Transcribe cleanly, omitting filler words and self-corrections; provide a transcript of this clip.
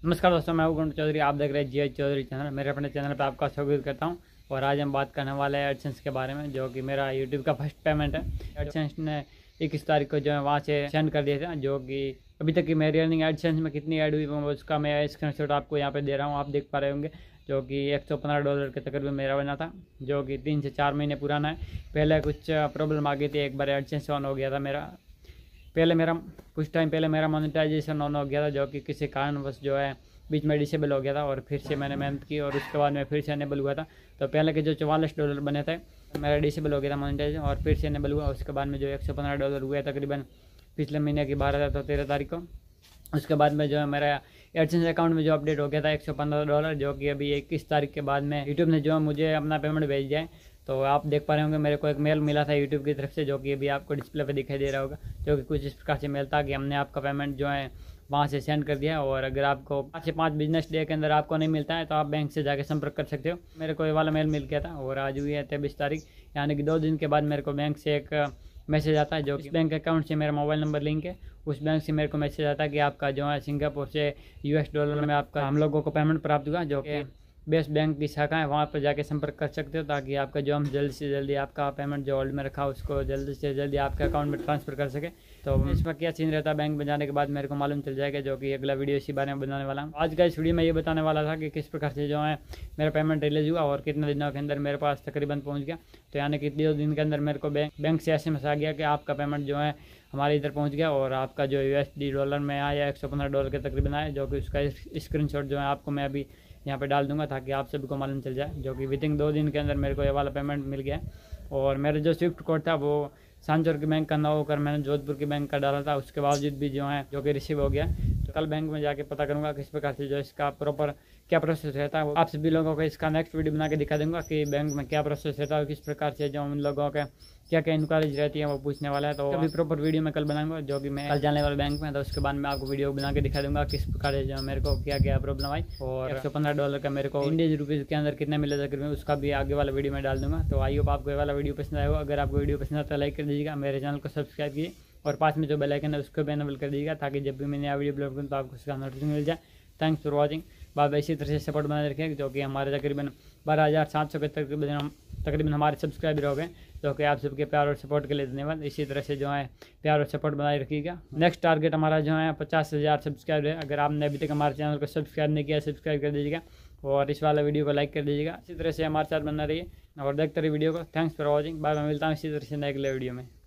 नमस्कार दोस्तों, मैं हूं चौधरी। आप देख रहे हैं जी चौधरी चैनल। मेरे अपने चैनल पर आपका स्वागत करता हूं। और आज हम बात करने वाले हैं एडसेंस के बारे में, जो कि मेरा यूट्यूब का फर्स्ट पेमेंट है। एडसेंस ने 21 तारीख को जो है वहाँ से सेंड कर दिया था, जो कि अभी तक की मेरी अर्निंग एडसेंस में कितनी ऐड हुई उसका मैं स्क्रीनशॉट आपको यहाँ पे दे रहा हूँ। आप देख पा रहे होंगे, जो कि $115 के तकरीबन मेरा बना था, जो कि 3 से 4 महीने पुराना है। पहले कुछ प्रॉब्लम आ गई थी, एक बार एडसेंस ऑन हो गया था मेरा। कुछ टाइम पहले मेरा मोनेटाइजेशन ऑन हो गया था, जो कि किसी कारणवश जो है बीच में डिसेबल हो गया था। और फिर से मैंने मेहनत की और उसके बाद में फिर से एनेबल हुआ था। तो पहले के जो $44 बने थे मेरा डिसेबल हो गया था मोनेटाइजेशन, और फिर से एनेबल हुआ। उसके बाद में जो $115 हुए तकरीबन पिछले महीने की 13 तारीख को। उसके बाद में जो है मेरा एडसेंस अकाउंट में जो अपडेट हो गया था $115, जो कि अभी 21 तारीख के बाद में यूट्यूब ने जो मुझे अपना पेमेंट भेज दिया है। तो आप देख पा रहे होंगे, मेरे को एक मेल मिला था यूट्यूब की तरफ से, जो कि अभी आपको डिस्प्ले पे दिखाई दे रहा होगा, जो कि कुछ इस प्रकार से मेल था कि हमने आपका पेमेंट जो है वहाँ से सेंड कर दिया। और अगर आपको 5 से 5 बिजनेस डे के अंदर आपको नहीं मिलता है तो आप बैंक से जाके संपर्क कर सकते हो। मेरे को ये वाला मेल मिल गया था और आज हुई है 23 तारीख, यानी कि 2 दिन के बाद मेरे को बैंक से एक मैसेज आता है, जो कि बैंक अकाउंट से मेरा मोबाइल नंबर लिंक है। उस बैंक से मेरे को मैसेज आता है कि आपका जो है सिंगापुर से $US में आपका हम लोगों को पेमेंट प्राप्त हुआ, जो कि बेस्ट बैंक की शाखा है, वहाँ पर जाके संपर्क कर सकते हो, ताकि आपका जो हम जल्द से जल्दी आपका पेमेंट जो होल्ड में रखा उसको जल्द से जल्दी आपके अकाउंट में ट्रांसफ़र कर सके। तो इसमें क्या सीन रहता है, बैंक में जाने के बाद मेरे को मालूम चल जाएगा, जो कि अगला वीडियो इसी बारे में बनाने वाला हूँ। आज का इस वीडियो में ये बताने वाला था कि किस प्रकार से जो है मेरा पेमेंट रिलीज हुआ और कितने दिनों के अंदर मेरे पास तकरीबन पहुँच गया। तो यानी कि 2 दिन के अंदर मेरे को बैंक से SMS आ गया कि आपका पेमेंट जो है हमारे इधर पहुंच गया, और आपका जो USD में आया $115 के तकरीबन आया, जो कि उसका स्क्रीनशॉट जो है आपको मैं अभी यहाँ पे डाल दूंगा, ताकि आप सभी को मालूम चल जाए। जो कि विदिन 2 दिन के अंदर मेरे को ये वाला पेमेंट मिल गया। और मेरा जो स्विफ्ट कोड था वो सांचौर की बैंक का ना होकर मैंने जोधपुर की बैंक का डाला था, उसके बावजूद भी जो है जो कि रिसीव हो गया। तो कल बैंक में जाके पता करूँगा किस प्रकार से जो इसका प्रॉपर क्या प्रोसेस रहता है। आप सभी लोगों को इसका नेक्स्ट वीडियो बना के दिखा दूंगा कि बैंक में क्या प्रोसेस रहता है, किस प्रकार से जो उन लोगों के क्या क्या इंक्वायरीज रहती है वो पूछने वाला है। तो अभी प्रॉपर वीडियो में कल बनाऊंगा, जो कि मैं कल जाने वाले बैंक में। तो उसके बाद मैं आपको वीडियो बना के दिखा दूंगा किस प्रकार से जो मेरे को क्या क्या प्रॉब्लम आई, और $115 का मेरे को इंडियन रुपीज़ के अंदर कितने मिले तकरीबन उसका भी आगे वाला वीडियो में डाल दूंगा। तो आई होप आपको ये वाला वीडियो पसंद आएगा। अगर आपको वीडियो पसंद आता है लाइक कर दीजिएगा, मेरे चैनल को सब्सक्राइब कीजिए, और पास में जो बेल आइकन है उसको भी एनेबल कर दीजिएगा, ताकि जब भी मैं नया वीडियो अपलोड करूँ तो आपको उसका नोटिफिकेशन मिल जाए। Thanks for watching. बाय। इसी तरह से सपोर्ट बनाए रखें, जो कि हमारे तकरीबन 12,700 के तकरीबन हमारे सब्सक्राइबर हो गए, जो कि आप सबके प्यार और सपोर्ट के लिए धन्यवाद। इसी तरह से जो है प्यार और सपोर्ट बनाए रखिएगा। नेक्स्ट टारगेट हमारा जो है 50,000 सब्सक्राइबर है। अगर आपने अभी तक हमारे चैनल को सब्सक्राइब नहीं किया, सब्सक्राइब कर दीजिएगा, और इस वाला वीडियो को लाइक कर दीजिएगा। इसी तरह से हमारे साथ बना रहिए और देखते रहिए वीडियो को। Thanks for watching. बाय। मैं मिलता हूँ इसी तरह से नए अगले वीडियो में।